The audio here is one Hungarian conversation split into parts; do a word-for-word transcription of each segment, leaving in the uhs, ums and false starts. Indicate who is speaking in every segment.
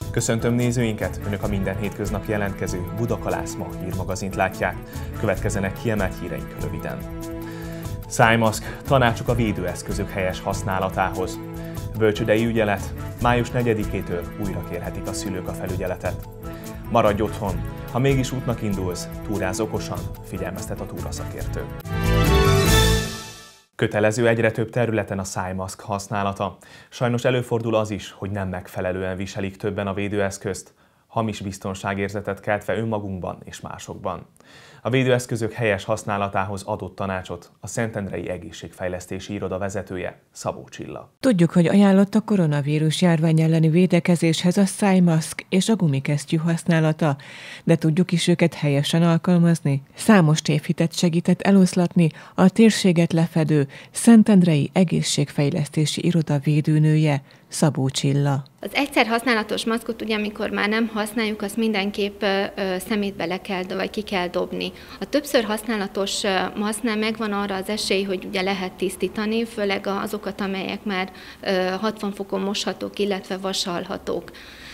Speaker 1: Köszöntöm nézőinket, Önök a minden hétköznap jelentkező Budakalász Ma hírmagazint látják. Következzenek kiemelt híreink röviden. Szájmaszk, tanácsok a védőeszközök helyes használatához. Bölcsődei ügyelet, május negyedikétől újra kérhetik a szülők a felügyeletet. Maradj otthon, ha mégis útnak indulsz, túráz okosan, figyelmeztet a túraszakértő. Kötelező egyre több területen a szájmaszk használata. Sajnos előfordul az is, hogy nem megfelelően viselik többen a védőeszközt, hamis biztonságérzetet keltve önmagunkban és másokban. A védőeszközök helyes használatához adott tanácsot a Szentendrei Egészségfejlesztési Iroda vezetője, Szabó Csilla.
Speaker 2: Tudjuk, hogy ajánlott a koronavírus járvány elleni védekezéshez a szájmaszk és a gumikesztyű használata, de tudjuk is őket helyesen alkalmazni. Számos tévhitet segített eloszlatni a térséget lefedő Szentendrei Egészségfejlesztési Iroda védőnője, Szabó Csilla.
Speaker 3: Az egyszer használatos maszkot ugye, amikor már nem használjuk, azt mindenképp ö, szemétbe le kell, vagy ki kell dobni. A többször használatos maszknál megvan arra az esély, hogy ugye lehet tisztítani, főleg azokat, amelyek már ö, hatvan fokon moshatók, illetve vasalhatók.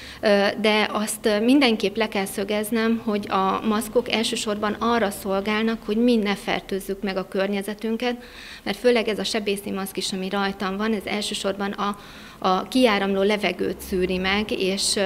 Speaker 3: De azt mindenképp le kell szögeznem, hogy a maszkok elsősorban arra szolgálnak, hogy mi ne fertőzzük meg a környezetünket, mert főleg ez a sebészi maszk is, ami rajtam van, ez elsősorban a, a kiáramló levegőt szűri meg, és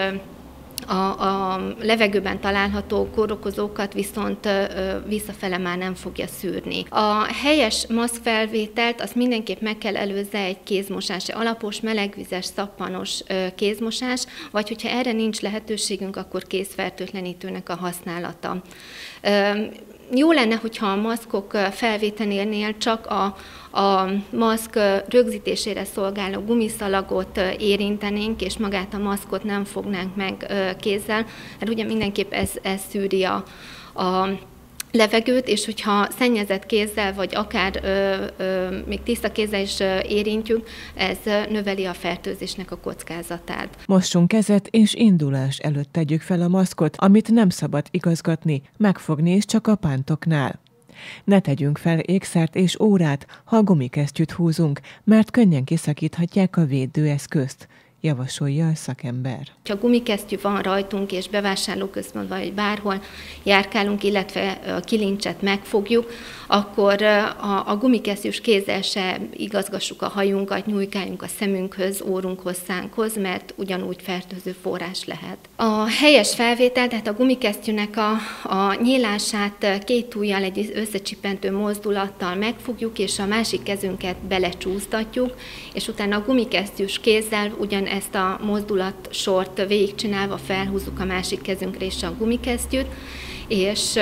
Speaker 3: A, a levegőben található kórokozókat viszont ö, visszafele már nem fogja szűrni. A helyes maszkfelvételt azt mindenképp meg kell előzze egy kézmosás, alapos, melegvizes, szappanos ö, kézmosás, vagy hogyha erre nincs lehetőségünk, akkor kézfertőtlenítőnek a használata. Ö, Jó lenne, hogyha a maszkok felvételénél csak a, a maszk rögzítésére szolgáló gumiszalagot érintenénk, és magát a maszkot nem fognánk meg kézzel, mert ugye mindenképp ez, ez szűri a, a levegőt, és hogyha szennyezett kézzel, vagy akár ö, ö, még tiszta kézzel is ö, érintjük, ez növeli a fertőzésnek a kockázatát.
Speaker 2: Mossunk kezet, és indulás előtt tegyük fel a maszkot, amit nem szabad igazgatni, megfogni is csak a pántoknál. Ne tegyünk fel ékszert és órát, ha a gumikesztyűt húzunk, mert könnyen kiszakíthatják a védőeszközt, javasolja a szakember.
Speaker 3: Ha gumikesztyű van rajtunk, és bevásárlóközpontban vagy bárhol járkálunk, illetve a kilincset megfogjuk, akkor a, a gumikesztyűs kézzel se igazgassuk a hajunkat, nyújkáljunk a szemünkhöz, órunkhoz, szánkhoz, mert ugyanúgy fertőző forrás lehet. A helyes felvétel, tehát a gumikesztyűnek a, a nyílását két ujjal egy összecsippentő mozdulattal megfogjuk, és a másik kezünket belecsúsztatjuk, és utána a gumikesztyűs kézzel ugyan ezt a mozdulatsort végigcsinálva felhúzzuk a másik kezünkre is a gumikesztyűt, és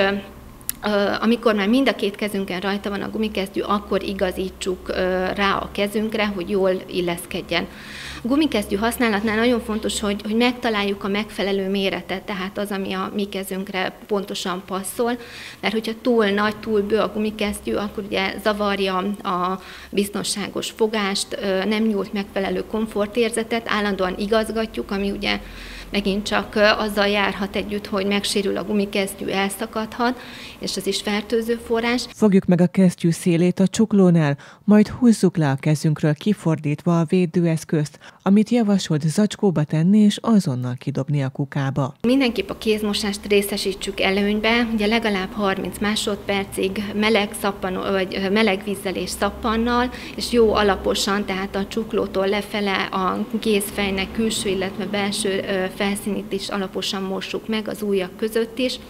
Speaker 3: amikor már mind a két kezünkön rajta van a gumikesztyű, akkor igazítsuk rá a kezünkre, hogy jól illeszkedjen. A gumikesztyű használatnál nagyon fontos, hogy, hogy megtaláljuk a megfelelő méretet, tehát az, ami a mi kezünkre pontosan passzol, mert hogyha túl nagy, túl bő a gumikesztyű, akkor ugye zavarja a biztonságos fogást, nem nyújt megfelelő komfortérzetet, állandóan igazgatjuk, ami ugye megint csak azzal járhat együtt, hogy megsérül a gumikesztyű, elszakadhat, és ez is fertőző forrás.
Speaker 2: Fogjuk meg a kesztyű szélét a csuklónál, majd húzzuk le a kezünkről kifordítva a védőeszközt, amit javasolt zacskóba tenni és azonnal kidobni a kukába.
Speaker 3: Mindenképp a kézmosást részesítsük előnybe, ugye legalább harminc másodpercig meleg, szappan, vagy meleg vízzel és szappannal, és jó alaposan, tehát a csuklótól lefele a kézfejnek külső, illetve belső felszínét is alaposan mossuk meg, az ujjak között is.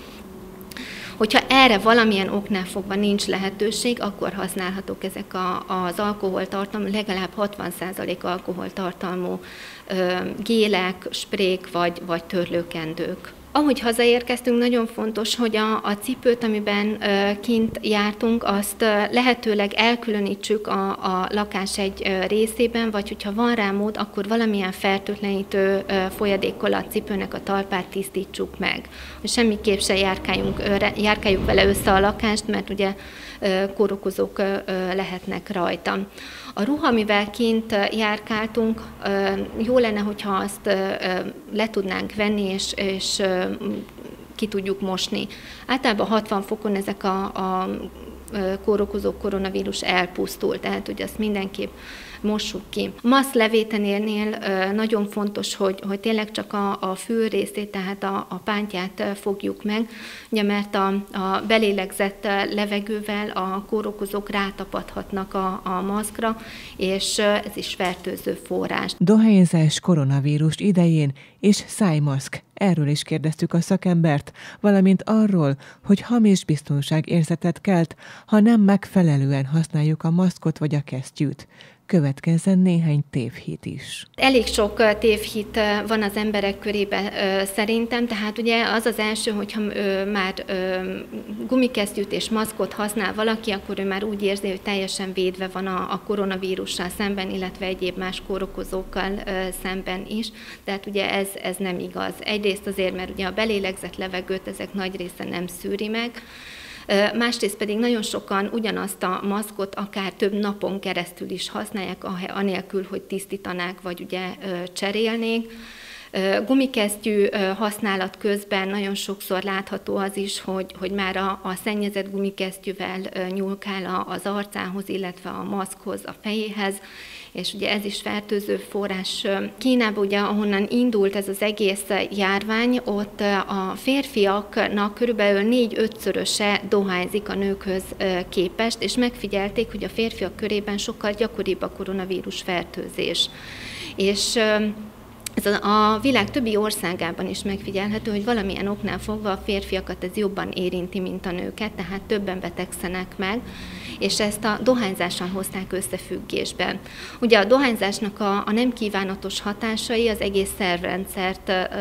Speaker 3: Hogyha erre valamilyen oknál fogva nincs lehetőség, akkor használhatók ezek a, az alkoholtartalmú, legalább hatvan százalék alkoholtartalmú ö, gélek, sprék vagy, vagy törlőkendők. Ahogy hazaérkeztünk, nagyon fontos, hogy a, a cipőt, amiben ö, kint jártunk, azt ö, lehetőleg elkülönítsük a, a lakás egy ö, részében, vagy hogyha van rá mód, akkor valamilyen fertőtlenítő ö, folyadékkal a cipőnek a talpát tisztítsuk meg. Semmiképp se járkáljunk, ö, járkáljuk vele össze a lakást, mert ugye ö, kórokozók ö, lehetnek rajta. A ruha, amivel kint járkáltunk, jó lenne, hogyha azt le tudnánk venni, és, és ki tudjuk mosni. Általában hatvan fokon ezek a, a kórokozó koronavírus elpusztul, tehát hogy azt mindenképp mossuk ki. Maszk levétenél nagyon fontos, hogy, hogy tényleg csak a, a fül részét, tehát a, a pántját fogjuk meg, ugye, mert a, a belélegzett levegővel a kórokozók rátapadhatnak a, a maszkra, és ez is fertőző forrás.
Speaker 2: Dohányzás koronavírus idején és szájmaszk. Erről is kérdeztük a szakembert, valamint arról, hogy hamis biztonságérzetet kelt, ha nem megfelelően használjuk a maszkot vagy a kesztyűt. Következzen néhány tévhit is.
Speaker 3: Elég sok tévhit van az emberek körében szerintem, tehát ugye az az első, hogyha már gumikesztyűt és maszkot használ valaki, akkor ő már úgy érzi, hogy teljesen védve van a koronavírussal szemben, illetve egyéb más kórokozókkal szemben is. Tehát ugye ez, ez nem igaz. Egyrészt azért, mert ugye a belélegzett levegőt ezek nagy része nem szűri meg, másrészt pedig nagyon sokan ugyanazt a maszkot akár több napon keresztül is használják, anélkül, hogy tisztítanák, vagy ugye cserélnék. Gumikesztyű használat közben nagyon sokszor látható az is, hogy, hogy már a, a szennyezett gumikesztyűvel nyúlkál az arcához, illetve a maszkhoz, a fejéhez, és ugye ez is fertőző forrás. Kínában, ugye, ahonnan indult ez az egész járvány, ott a férfiaknak körülbelül négy-ötszöröse dohányzik a nőkhöz képest, és megfigyelték, hogy a férfiak körében sokkal gyakoribb a koronavírus fertőzés. És ez a világ többi országában is megfigyelhető, hogy valamilyen oknál fogva a férfiakat ez jobban érinti, mint a nőket, tehát többen betegszenek meg, és ezt a dohányzással hozták összefüggésben. Ugye a dohányzásnak a, a nem kívánatos hatásai az egész szervrendszert ö,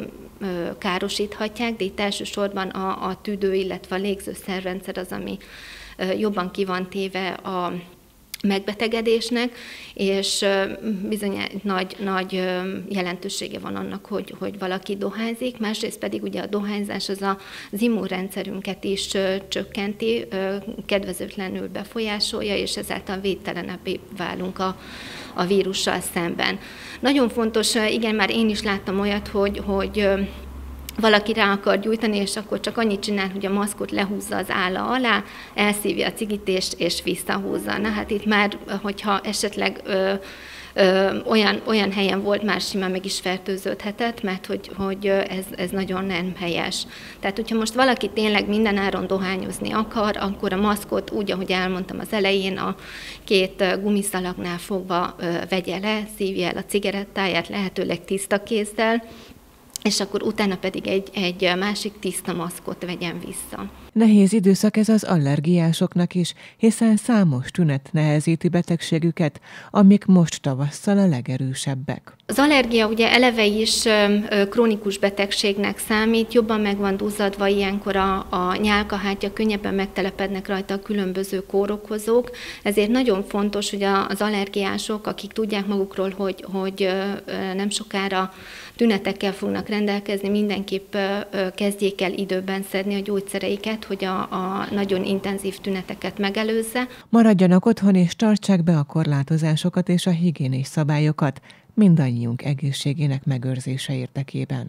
Speaker 3: ö, károsíthatják, de itt elsősorban a, a tüdő, illetve a légző szervrendszer az, ami ö, jobban ki van téve a megbetegedésnek, és bizony nagy, nagy jelentősége van annak, hogy, hogy valaki dohányzik, másrészt pedig ugye a dohányzás az az immunrendszerünket is csökkenti, kedvezőtlenül befolyásolja, és ezáltal védtelenebbé válunk a, a vírussal szemben. Nagyon fontos, igen, már én is láttam olyat, hogy, hogy valaki rá akar gyújtani, és akkor csak annyit csinál, hogy a maszkot lehúzza az álla alá, elszívja a cigit, és, és visszahúzza. Na hát itt már, hogyha esetleg ö, ö, olyan, olyan helyen volt, már simán meg is fertőződhetett, mert hogy, hogy ez, ez nagyon nem helyes. Tehát, hogyha most valaki tényleg mindenáron dohányozni akar, akkor a maszkot úgy, ahogy elmondtam az elején, a két gumiszalagnál fogva ö, vegye le, szívja el a cigarettáját, lehetőleg tiszta kézzel, és akkor utána pedig egy, egy másik tiszta maszkot vegyen vissza.
Speaker 2: Nehéz időszak ez az allergiásoknak is, hiszen számos tünet nehezíti betegségüket, amik most tavasszal a legerősebbek.
Speaker 3: Az allergia ugye eleve is krónikus betegségnek számít, jobban meg van duzzadva ilyenkor a, a nyálkahártya, könnyebben megtelepednek rajta a különböző kórokozók, ezért nagyon fontos, hogy az allergiások, akik tudják magukról, hogy, hogy nem sokára tünetekkel fognak rendelkezni, mindenképp kezdjék el időben szedni a gyógyszereiket, hogy a, a nagyon intenzív tüneteket megelőzze.
Speaker 2: Maradjanak otthon és tartsák be a korlátozásokat és a higiénés szabályokat mindannyiunk egészségének megőrzése érdekében.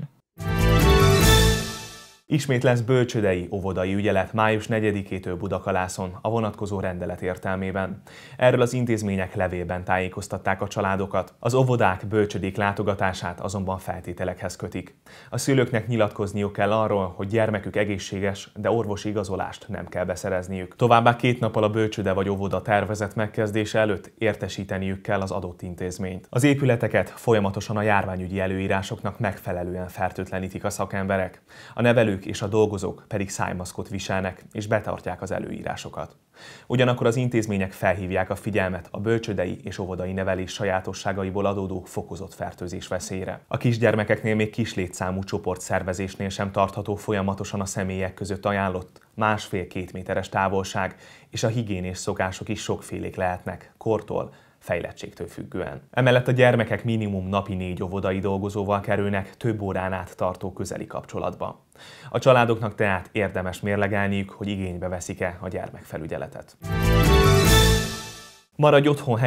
Speaker 1: Ismét lesz bölcsődei óvodai ügyelet május negyedikétől Budakalászon a vonatkozó rendelet értelmében. Erről az intézmények levélben tájékoztatták a családokat. Az óvodák bölcsődék látogatását azonban feltételekhez kötik. A szülőknek nyilatkozniuk kell arról, hogy gyermekük egészséges, de orvosi igazolást nem kell beszerezniük. Továbbá két nappal a bölcsőde vagy óvoda tervezett megkezdése előtt értesíteniük kell az adott intézményt. Az épületeket folyamatosan a járványügyi előírásoknak megfelelően fertőtlenítik a szakemberek. A nevelők és a dolgozók pedig szájmaszkot viselnek és betartják az előírásokat. Ugyanakkor az intézmények felhívják a figyelmet a bölcsődei és óvodai nevelés sajátosságaiból adódó fokozott fertőzés veszélyre. A kisgyermekeknél még kis létszámú csoportszervezésnél sem tartható folyamatosan a személyek között ajánlott másfél-két méteres távolság, és a higiénés szokások is sokfélék lehetnek, kortól, fejlettségtől függően. Emellett a gyermekek minimum napi négy óvodai dolgozóval kerülnek több órán át tartó közeli kapcsolatba. A családoknak tehát érdemes mérlegelniük, hogy igénybe veszik-e a gyermekfelügyeletet. Maradj otthon helyett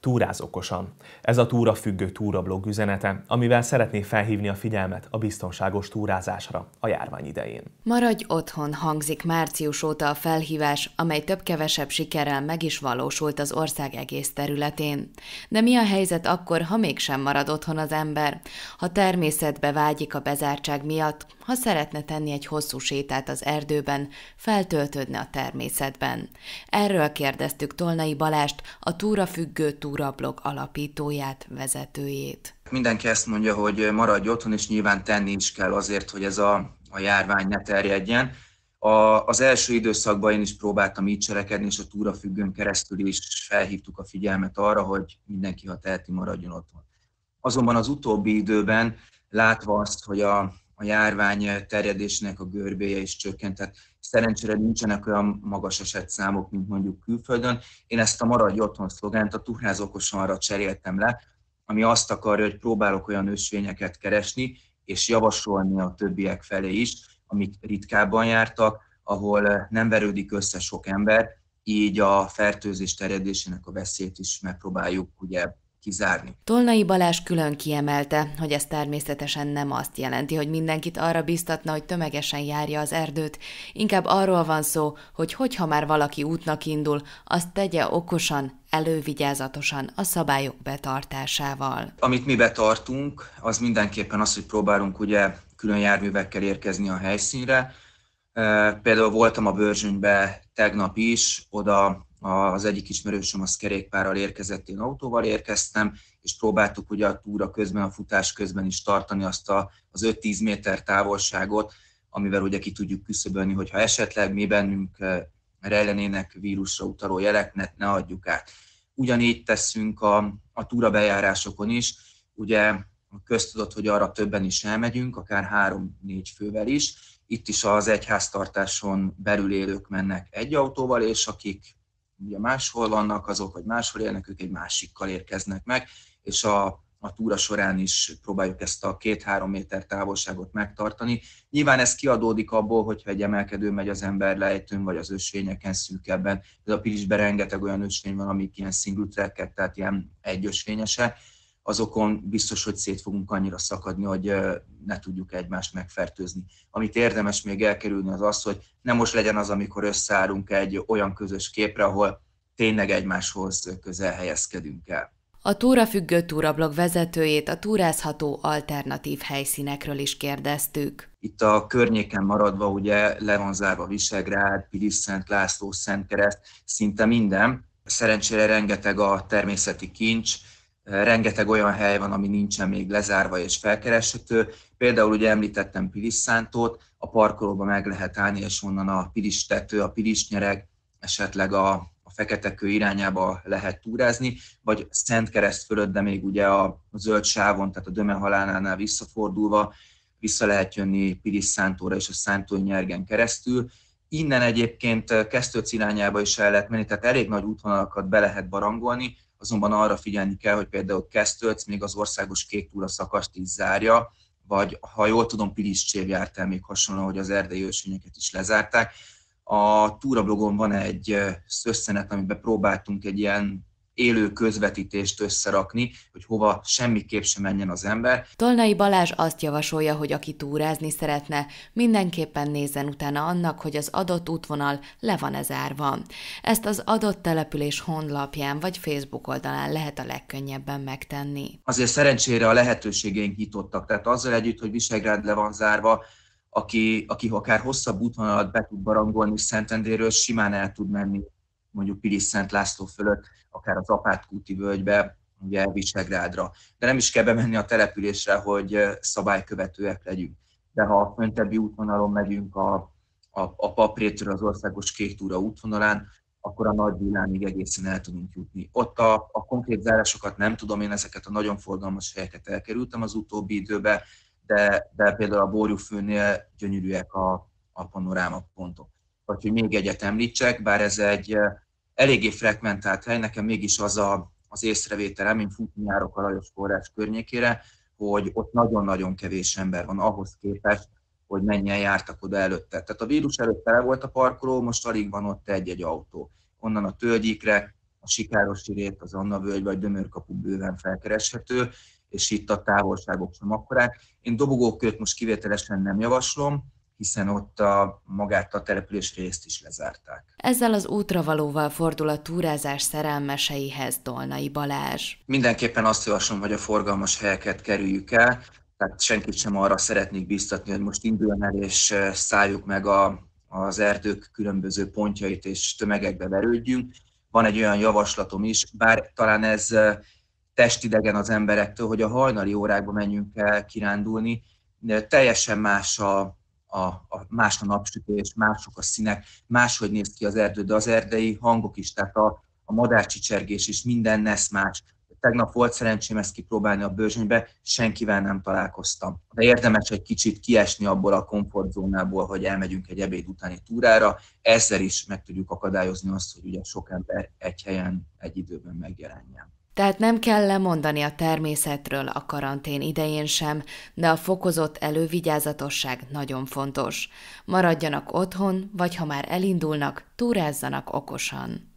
Speaker 1: Túráz okosan. Ez a túra függő túrablog üzenete, amivel szeretné felhívni a figyelmet a biztonságos túrázásra a járvány idején.
Speaker 4: Maradj otthon hangzik március óta a felhívás, amely több-kevesebb sikerrel meg is valósult az ország egész területén. De mi a helyzet akkor, ha mégsem marad otthon az ember? Ha természetbe vágyik a bezártság miatt, ha szeretne tenni egy hosszú sétát az erdőben, feltöltődne a természetben. Erről kérdeztük Tolnai Balást, a túra függő túrablog alapítóját, vezetőjét.
Speaker 5: Mindenki ezt mondja, hogy maradj otthon, és nyilván tenni is kell azért, hogy ez a, a járvány ne terjedjen. A, az első időszakban én is próbáltam így cselekedni, és a túrafüggőn keresztül is felhívtuk a figyelmet arra, hogy mindenki, ha teheti, maradjon otthon. Azonban az utóbbi időben, látva azt, hogy a, a járvány terjedésének a görbéje is csökkent, tehát szerencsére nincsenek olyan magas esetszámok, mint mondjuk külföldön. Én ezt a maradj otthon szlogánt a Túráz okosanra cseréltem le, ami azt akarja, hogy próbálok olyan ösvényeket keresni, és javasolni a többiek felé is, amik ritkábban jártak, ahol nem verődik össze sok ember, így a fertőzés terjedésének a veszélyt is megpróbáljuk ugye kizárni.
Speaker 4: Tolnai Balázs külön kiemelte, hogy ez természetesen nem azt jelenti, hogy mindenkit arra biztatna, hogy tömegesen járja az erdőt. Inkább arról van szó, hogy hogyha már valaki útnak indul, azt tegye okosan, elővigyázatosan, a szabályok betartásával.
Speaker 5: Amit mi betartunk, az mindenképpen az, hogy próbálunk ugye külön járművekkel érkezni a helyszínre. Például voltam a Börzsönybe tegnap is, oda az egyik ismerősöm az kerékpárral érkezett, én autóval érkeztem, és próbáltuk ugye a túra közben, a futás közben is tartani azt a, az öt-tíz méter távolságot, amivel ugye ki tudjuk küszöbölni, hogyha esetleg mi bennünk rejlenének vírusra utaló jelek, ne, ne adjuk át. Ugyanígy teszünk a, a túra bejárásokon is, ugye köztudott, hogy arra többen is elmegyünk, akár három-négy fővel is. Itt is az egyháztartáson belül élők mennek egy autóval, és akik ugye máshol vannak, azok, vagy máshol élnek, ők egy másikkal érkeznek meg, és a, a túra során is próbáljuk ezt a két-három méter távolságot megtartani. Nyilván ez kiadódik abból, hogyha egy emelkedő megy az ember lejtőn, vagy az ösvényeken szűkebben. De a Pilisben rengeteg olyan ösvény van, amik ilyen single tracket, tehát ilyen egyösvényesek. Azokon biztos, hogy szét fogunk annyira szakadni, hogy ne tudjuk egymást megfertőzni. Amit érdemes még elkerülni az az, hogy nem most legyen az, amikor összeállunk egy olyan közös képre, ahol tényleg egymáshoz közel helyezkedünk el.
Speaker 4: A túra függő túrablog vezetőjét a túrázható alternatív helyszínekről is kérdeztük.
Speaker 5: Itt a környéken maradva ugye le van zárva Visegrád, Pilis-Szent László, Szentkereszt, szinte minden. Szerencsére rengeteg a természeti kincs, rengeteg olyan hely van, ami nincsen még lezárva és felkereshető. Például ugye említettem Pilis-Szántót, a parkolóban meg lehet állni, és onnan a Pilis-tető, a Pilis-nyereg, esetleg a, a Feketekő irányába lehet túrázni, vagy Szentkereszt fölött, de még ugye a zöld sávon, tehát a Döme halálnál visszafordulva, vissza lehet jönni Pilis-Szántóra és a Szántói-nyergen keresztül. Innen egyébként Keszthölc irányába is el lehet menni, tehát elég nagy útvonalakat be lehet barangolni, azonban arra figyelni kell, hogy például Keszthölc még az országos kék túra szakaszt is zárja, vagy ha jól tudom, Pilis-Csév járt el még hasonlóan, hogy az erdei ösvényeket is lezárták. A túrablogon van egy összenet, amiben próbáltunk egy ilyen élő közvetítést összerakni, hogy hova semmiképp sem menjen az ember.
Speaker 4: Tolnai Balázs azt javasolja, hogy aki túrázni szeretne, mindenképpen nézzen utána annak, hogy az adott útvonal le van-e zárva. Ezt az adott település honlapján vagy Facebook oldalán lehet a legkönnyebben megtenni.
Speaker 5: Azért szerencsére a lehetőségeink nyitottak, tehát azzal együtt, hogy Visegrád le van zárva, aki, aki akár hosszabb útvonalat be tud barangolni Szentendréről, simán el tud menni mondjuk Pilis-Szent László fölött, akár az Apátkúti völgybe, ugye Visegrádra. De nem is kell bemenni a településre, hogy szabálykövetőek legyünk. De ha a föntebbi útvonalon megyünk a, a, a Paprétről az országos kék túra útvonalán, akkor a Nagy Villámig egészen el tudunk jutni. Ott a, a konkrét zárásokat nem tudom, én ezeket a nagyon forgalmas helyeket elkerültem az utóbbi időben, de, de például a Borjúfőnél gyönyörűek a, a panorámapontok. Vagy hogy még egyet említsek, bár ez egy eléggé frekventált hely, nekem mégis az a, az észrevételem, én futni járok a Lajos forrás környékére, hogy ott nagyon-nagyon kevés ember van ahhoz képest, hogy mennyien jártak oda előtte. Tehát a vírus előtt tele volt a parkoló, most alig van ott egy-egy autó. Onnan a Tölgyikre, a Sikárosi rét, az Anna völgy vagy Dömörkapu bőven felkereshető, és itt a távolságok sem akkorák. Én dobogókört most kivételesen nem javaslom, hiszen ott a, magát a település részt is lezárták.
Speaker 4: Ezzel az útravalóval fordul a túrázás szerelmeseihez Dolnai Balázs.
Speaker 5: Mindenképpen azt javaslom, hogy a forgalmas helyeket kerüljük el, tehát senkit sem arra szeretnék biztatni, hogy most induljon el és szálljuk meg a, az erdők különböző pontjait és tömegekbe verődjünk. Van egy olyan javaslatom is, bár talán ez testidegen az emberektől, hogy a hajnali órákban menjünk el kirándulni, de teljesen más a A, a, más a napsütés, mások a színek, máshogy néz ki az erdő, de az erdei hangok is, tehát a, a madárcsicsergés is, minden nesz más. Tegnap volt szerencsém ezt kipróbálni a Börzsönybe, senkivel nem találkoztam. De érdemes egy kicsit kiesni abból a komfortzónából, hogy elmegyünk egy ebéd utáni túrára, ezzel is meg tudjuk akadályozni azt, hogy ugye sok ember egy helyen, egy időben megjelenjen.
Speaker 4: Tehát nem kell lemondani a természetről a karantén idején sem, de a fokozott elővigyázatosság nagyon fontos. Maradjanak otthon, vagy ha már elindulnak, túrázzanak okosan.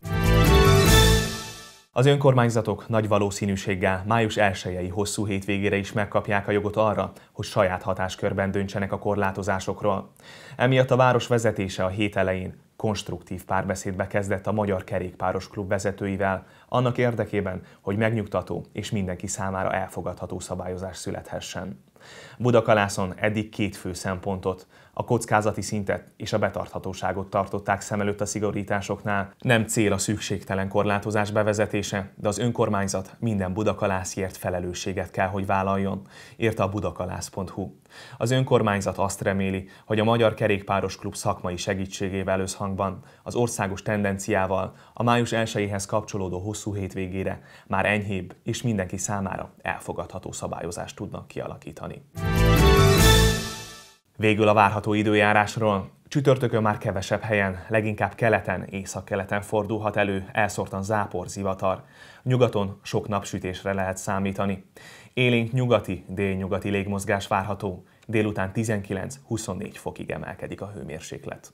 Speaker 1: Az önkormányzatok nagy valószínűséggel május elsejei hosszú hétvégére is megkapják a jogot arra, hogy saját hatáskörben döntsenek a korlátozásokról. Emiatt a város vezetése a hét elején konstruktív párbeszédbe kezdett a Magyar Kerékpáros Klub vezetőivel, annak érdekében, hogy megnyugtató és mindenki számára elfogadható szabályozás születhessen. Budakalászon eddig két fő szempontot, a kockázati szintet és a betarthatóságot tartották szem előtt a szigorításoknál. Nem cél a szükségtelen korlátozás bevezetése, de az önkormányzat minden budakalásziért felelősséget kell, hogy vállaljon, írta a budakalász pont hu. Az önkormányzat azt reméli, hogy a Magyar Kerékpáros Klub szakmai segítségével összhangban az országos tendenciával a május elsejéhez kapcsolódó hosszú hétvégére már enyhébb és mindenki számára elfogadható szabályozást tudnak kialakítani. Végül a várható időjárásról. Csütörtökön már kevesebb helyen, leginkább keleten, északkeleten fordulhat elő elszórtan zápor, zivatar. Nyugaton sok napsütésre lehet számítani. Élénk nyugati, délnyugati légmozgás várható, délután tizenkilenc-huszonnégy fokig emelkedik a hőmérséklet.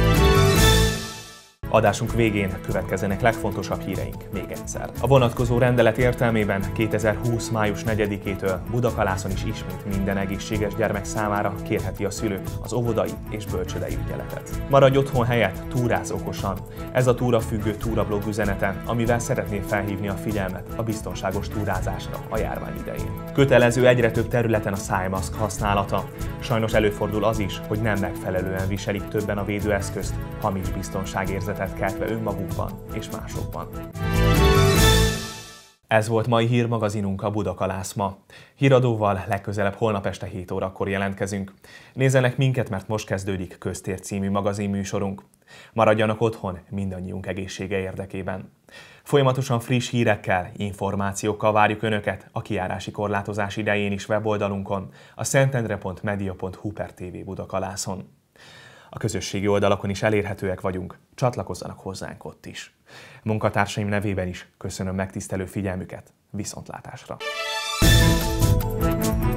Speaker 1: Adásunk végén következzenek legfontosabb híreink még egyszer. A vonatkozó rendelet értelmében kétezer-húsz. május negyedikétől Budakalászon is ismét minden egészséges gyermek számára kérheti a szülő az óvodai és bölcsődei ügyeletet. Maradj otthon helyett, túráz okosan. Ez a túrafüggő túrablog üzenete, amivel szeretné felhívni a figyelmet a biztonságos túrázásra a járvány idején. Kötelező egyre több területen a szájmaszk használata. Sajnos előfordul az is, hogy nem megfelelően viselik többen a védőeszközt, hamis biztonságérzetet keltve önmagukban és másokban. Ez volt mai hírmagazinunk, a Budakalász ma. Híradóval legközelebb holnap este hét órakor jelentkezünk. Nézzenek minket, mert most kezdődik Köztér című magazinműsorunk. Maradjanak otthon mindannyiunk egészsége érdekében. Folyamatosan friss hírekkel, információkkal várjuk Önöket a kijárási korlátozás idején is weboldalunkon, a szentendre pont media pont hu per té vé Budakalászon. A közösségi oldalakon is elérhetőek vagyunk, csatlakozzanak hozzánk ott is. Munkatársaim nevében is köszönöm megtisztelő figyelmüket, viszontlátásra!